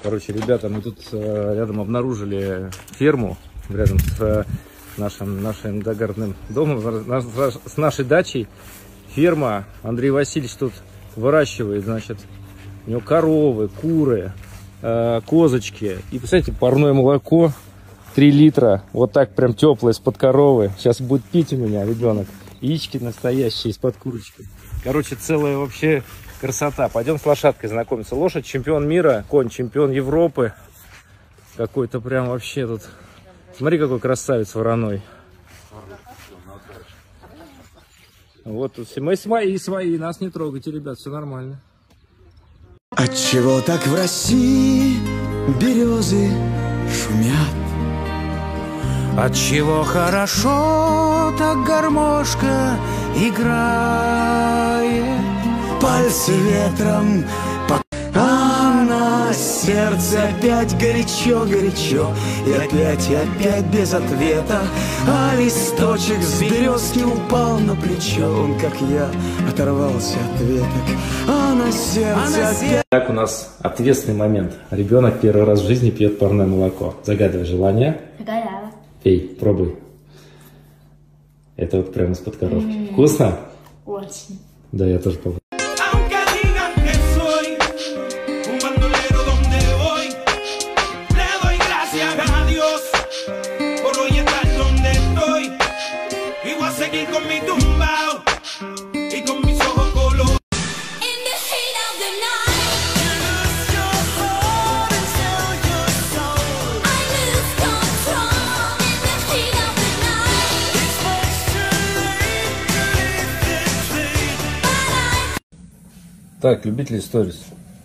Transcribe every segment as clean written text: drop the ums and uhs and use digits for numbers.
Короче, ребята, мы тут рядом обнаружили ферму, рядом с нашим загородным домом, с нашей дачей. Ферма. Андрей Васильевич тут выращивает, значит, у него коровы, куры, козочки. И, представляете, парное молоко 3 литра, вот так прям теплое, из-под коровы. Сейчас будет пить у меня ребенок. Яички настоящие из-под курочки. Короче, целая вообще красота. Пойдем с лошадкой знакомиться. Лошадь чемпион мира, конь чемпион Европы. Какой-то прям вообще тут. Смотри, какой красавец вороной. Вот тут все. Мы свои, нас не трогайте, ребят, все нормально. Отчего так в России березы шумят? Отчего хорошо так гармошка играет? Пальцы ветром, а на сердце опять горячо-горячо. И опять без ответа. А листочек с березки упал на плечо. Он, как я, оторвался от веток. А на сердце опять... Так, у нас ответственный момент. Ребенок первый раз в жизни пьет парное молоко. Загадывай желание. Загадала. Пей, пробуй. Это вот прямо из-под коровки. Вкусно? Очень. Да, я тоже попробую. Так, любители сторис.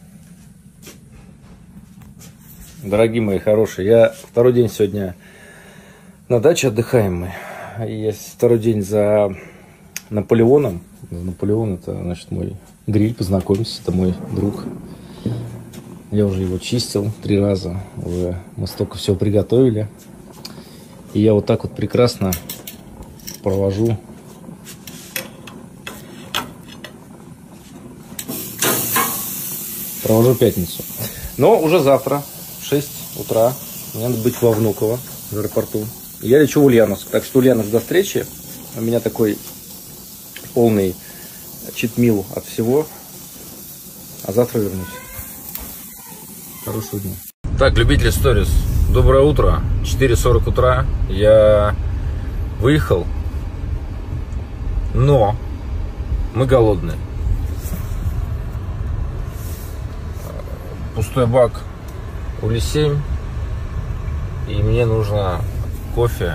Дорогие мои хорошие, я второй день сегодня на даче, отдыхаем мы. Я второй день за Наполеоном. Наполеон — это, значит, мой гриль, познакомьтесь, это мой друг. Я уже его чистил 3 раза, уже мы столько всего приготовили. И я вот так вот прекрасно провожу пятницу. Но уже завтра в 6 утра мне надо быть во Внуково, в аэропорту. Я лечу в Ульяновск. Так что, Ульяновск, до встречи. У меня такой полный читмил от всего. А завтра вернусь. Хорошего дня. Так, любители сторис, доброе утро. 4:40 утра. Я выехал. Но мы голодные. Пустой бак Ули-7, и мне нужно кофе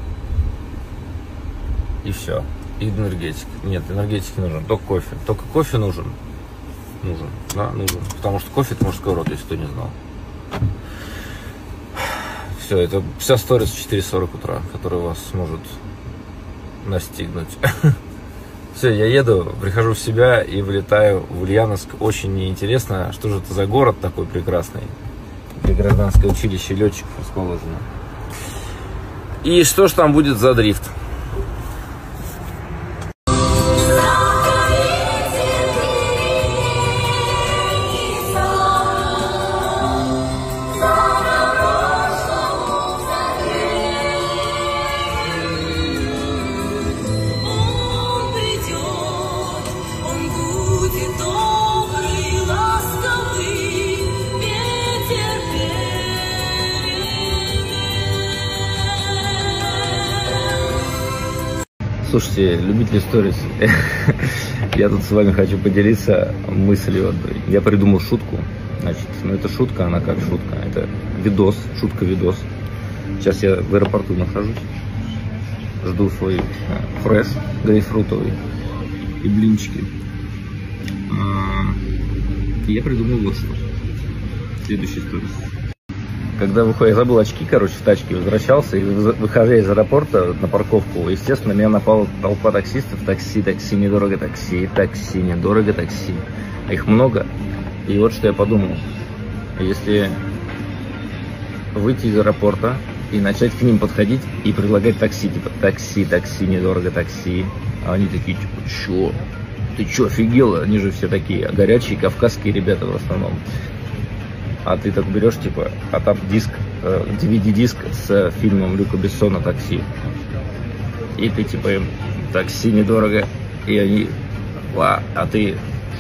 и все, и энергетик. Нет, энергетик не нужен, только кофе нужен, да, нужен, потому что кофе — это мужской род, если кто не знал. Все, это вся сторис 4:40 утра, которая вас сможет настигнуть. Все, я еду, прихожу в себя и вылетаю в Ульяновск. Очень мне интересно, что же это за город такой прекрасный, где гражданское училище летчиков расположено. И что ж там будет за дрифт. Слушайте, любители сторис, я тут с вами хочу поделиться мыслью. Я придумал шутку. Значит, ну это шутка, она как шутка. Это видос, шутка-видос. Сейчас я в аэропорту нахожусь. Жду свой фреш грейпфрутовый и блинчики. И я придумал вот что. Следующий сторис. Когда выходил, я забыл очки, короче, в тачке, возвращался, и выходя из аэропорта на парковку, естественно, меня напала толпа таксистов. Такси, недорого, такси, недорого, такси. А их много. И вот что я подумал. Если выйти из аэропорта и начать к ним подходить и предлагать такси, типа такси, недорого, такси. А они такие, типа, чё? Ты чё, офигела? Они же все такие горячие, кавказские ребята в основном. а ты так берешь, типа, а там диск, DVD-диск с фильмом Люка Бессона «Такси». И ты, типа, им «Такси недорого», и они, а ты...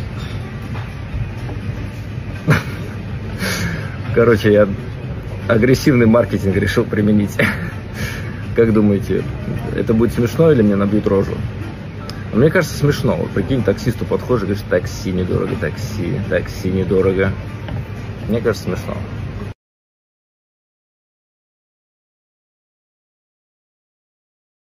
Короче, я агрессивный маркетинг решил применить. Как думаете, это будет смешно или мне набьют рожу? Мне кажется, смешно. Вот прикинь, таксисту подходишь и говоришь: такси недорого, такси недорого. Мне кажется, смешно.